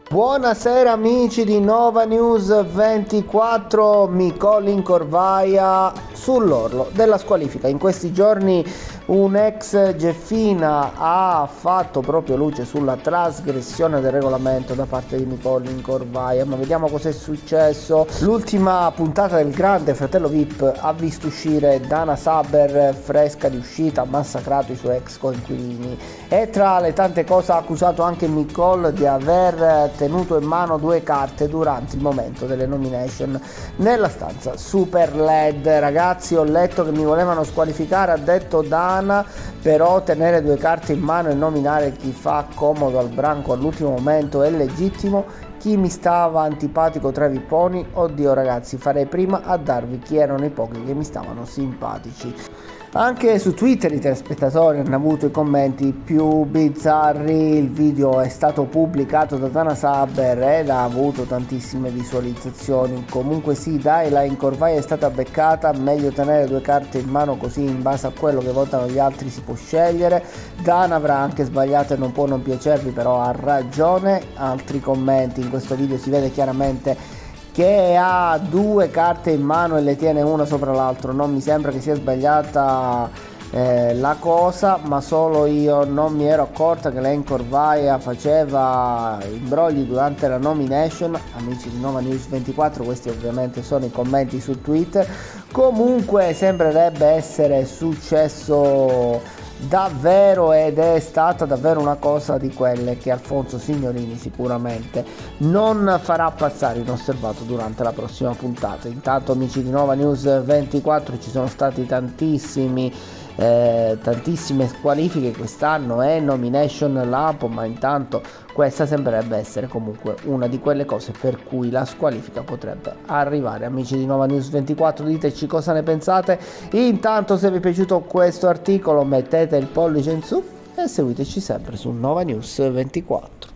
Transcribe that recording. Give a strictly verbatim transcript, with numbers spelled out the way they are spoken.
Buonasera amici di Nova News ventiquattro, Micolin Corvaia sull'orlo della squalifica. In questi giorni un ex Geffina ha fatto proprio luce sulla trasgressione del regolamento da parte di Micolin Corvaia, ma vediamo cos'è successo. L'ultima puntata del Grande Fratello V I P ha visto uscire Dana Saber fresca di uscita, ha massacrato i suoi ex coinquilini e tra le tante cose ha accusato anche Micol di aver tenuto in mano due carte durante il momento delle nomination nella stanza Super L E D. Ragazzi, ho letto che mi volevano squalificare, ha detto Dana, però tenere due carte in mano e nominare chi fa comodo al branco all'ultimo momento è legittimo. Chi mi stava antipatico tra i vipponi? Oddio ragazzi, farei prima a darvi chi erano i pochi che mi stavano simpatici. Anche su Twitter i telespettatori hanno avuto i commenti più bizzarri. Il video è stato pubblicato da Dana Saber ed ha avuto tantissime visualizzazioni. Comunque sì, dai, la Corvaia è stata beccata, meglio tenere due carte in mano, così in base a quello che votano gli altri si può scegliere. Dana avrà anche sbagliato e non può non piacervi, però ha ragione. Altri commenti: in questo video si vede chiaramente che ha due carte in mano e le tiene una sopra l'altro. Non mi sembra che sia sbagliata eh, la cosa, ma solo io non mi ero accorta che Lane Corvaia faceva imbrogli durante la nomination. Amici di Nova News ventiquattro, questi ovviamente sono i commenti su Twitter. Comunque sembrerebbe essere successo davvero ed è stata davvero una cosa di quelle che Alfonso Signorini sicuramente non farà passare inosservato durante la prossima puntata. Intanto amici di Nova News ventiquattro, ci sono stati tantissimi eh, tantissime squalifiche quest'anno e nomination lampo, ma intanto questa sembrerebbe essere comunque una di quelle cose per cui la squalifica potrebbe arrivare. Amici di Nova News ventiquattro, diteci cosa ne pensate. Intanto, se vi è piaciuto questo articolo mettete il pollice in su e seguiteci sempre su Nova News ventiquattro.